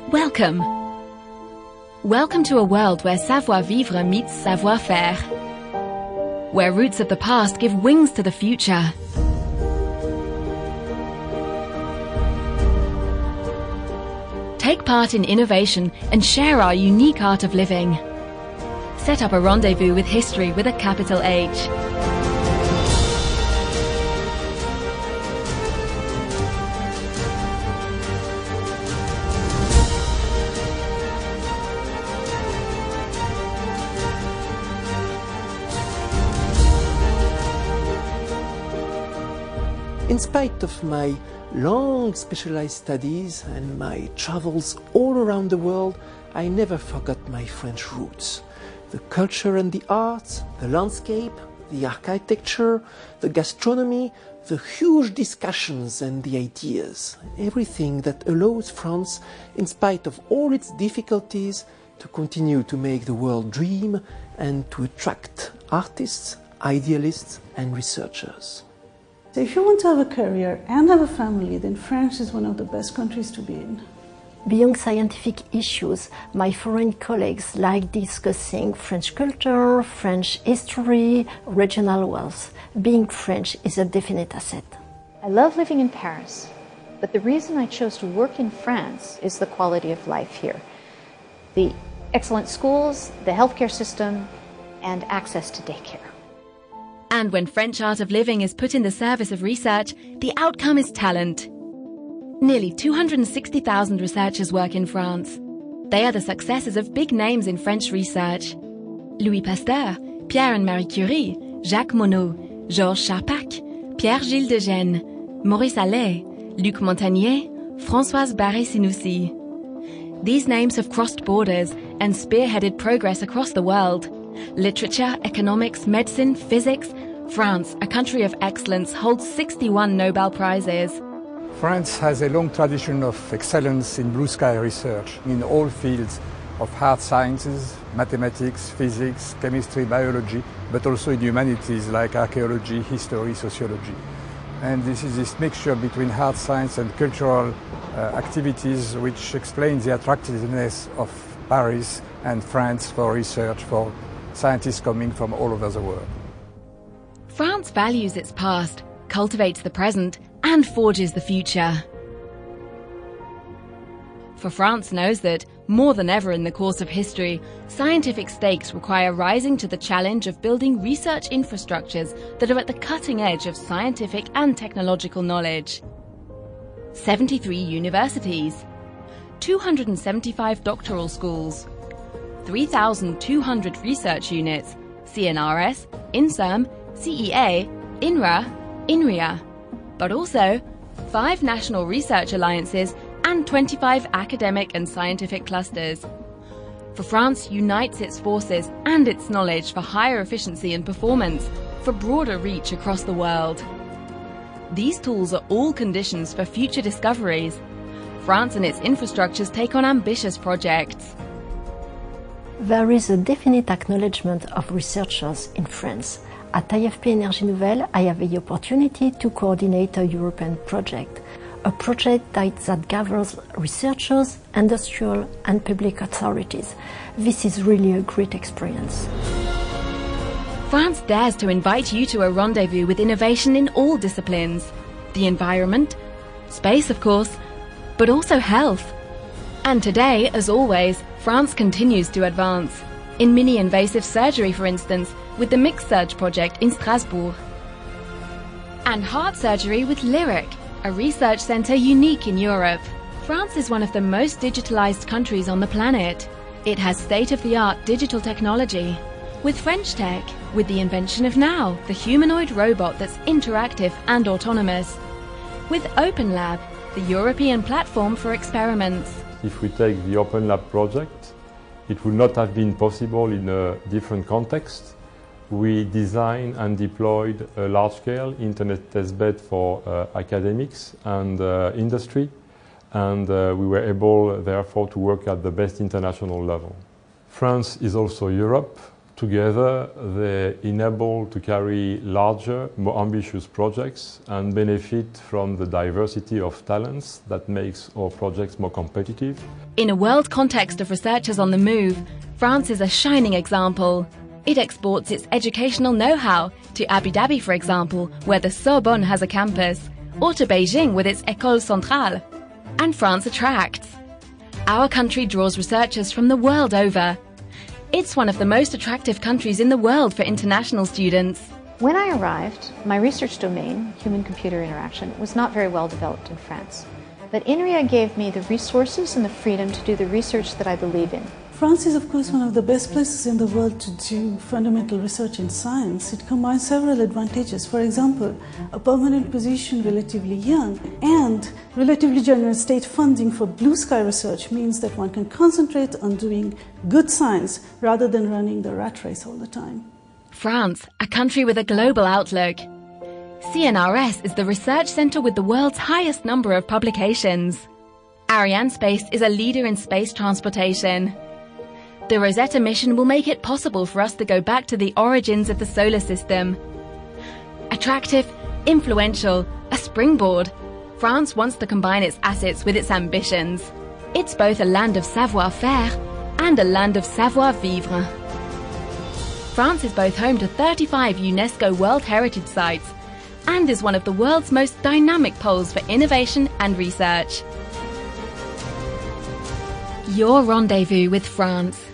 Welcome. Welcome to a world where savoir-vivre meets savoir-faire, where roots of the past give wings to the future. Take part in innovation and share our unique art of living. Set up a rendezvous with history with a capital H. In spite of my long specialized studies and my travels all around the world, I never forgot my French roots. The culture and the arts, the landscape, the architecture, the gastronomy, the huge discussions and the ideas. Everything that allows France, in spite of all its difficulties, to continue to make the world dream and to attract artists, idealists and researchers. So if you want to have a career and have a family, then France is one of the best countries to be in. Beyond scientific issues, my foreign colleagues like discussing French culture, French history, regional wealth. Being French is a definite asset. I love living in Paris, but the reason I chose to work in France is the quality of life here. The excellent schools, the healthcare system, and access to daycare. And when French art of living is put in the service of research, the outcome is talent. Nearly 260,000 researchers work in France. They are the successors of big names in French research: Louis Pasteur, Pierre and Marie Curie, Jacques Monod, Georges Charpak, Pierre-Gilles de Gennes, Maurice Allais, Luc Montagnier, Françoise Barré-Sinoussi. These names have crossed borders and spearheaded progress across the world. Literature, economics, medicine, physics. France, a country of excellence, holds 61 Nobel Prizes. France has a long tradition of excellence in blue sky research in all fields of hard sciences, mathematics, physics, chemistry, biology, but also in humanities like archaeology, history, sociology. And this is this mixture between hard science and cultural activities which explains the attractiveness of Paris and France for research, for scientists coming from all over the world. France values its past, cultivates the present, and forges the future. For France knows that, more than ever in the course of history, scientific stakes require rising to the challenge of building research infrastructures that are at the cutting edge of scientific and technological knowledge. 73 universities, 275 doctoral schools, 3,200 research units, CNRS, INSERM, CEA, INRA, INRIA, but also 5 national research alliances and 25 academic and scientific clusters. For France unites its forces and its knowledge for higher efficiency and performance, for broader reach across the world. These tools are all conditions for future discoveries. France and its infrastructures take on ambitious projects. There is a definite acknowledgement of researchers in France. At IFP Énergie Nouvelle, I have the opportunity to coordinate a European project, a project that gathers researchers, industrial and public authorities. This is really a great experience. France dares to invite you to a rendezvous with innovation in all disciplines. The environment, space of course, but also health. And today, as always, France continues to advance. In mini-invasive surgery, for instance, with the Mixed Surge project in Strasbourg. And heart surgery with Lyric, a research centre unique in Europe. France is one of the most digitalized countries on the planet. It has state-of-the-art digital technology. With French tech, with the invention of Now, the humanoid robot that's interactive and autonomous. With OpenLab, the European platform for experiments. If we take the Open Lab project, it would not have been possible in a different context. We designed and deployed a large-scale internet testbed for academics and industry, and we were able, therefore, to work at the best international level. France is also Europe. Together, they enable to carry larger, more ambitious projects and benefit from the diversity of talents that makes our projects more competitive. In a world context of researchers on the move, France is a shining example. It exports its educational know-how to Abu Dhabi, for example, where the Sorbonne has a campus, or to Beijing with its École Centrale. And France attracts. Our country draws researchers from the world over. It's one of the most attractive countries in the world for international students. When I arrived, my research domain, human-computer interaction, was not very well developed in France. But INRIA gave me the resources and the freedom to do the research that I believe in. France is, of course, one of the best places in the world to do fundamental research in science. It combines several advantages. For example, a permanent position relatively young and relatively generous state funding for blue sky research means that one can concentrate on doing good science rather than running the rat race all the time. France, a country with a global outlook. CNRS is the research center with the world's highest number of publications. Arianespace is a leader in space transportation. The Rosetta mission will make it possible for us to go back to the origins of the solar system. Attractive, influential, a springboard, France wants to combine its assets with its ambitions. It's both a land of savoir-faire and a land of savoir-vivre. France is both home to 35 UNESCO World Heritage Sites and is one of the world's most dynamic poles for innovation and research. Your rendezvous with France.